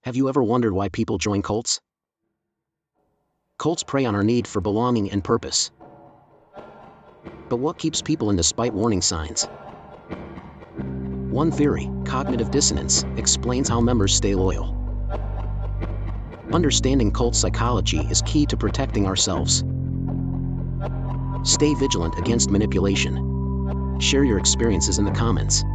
Have you ever wondered why people join cults? Cults prey on our need for belonging and purpose. But what keeps people in despite warning signs? One theory, cognitive dissonance, explains how members stay loyal. Understanding cult psychology is key to protecting ourselves. Stay vigilant against manipulation. Share your experiences in the comments.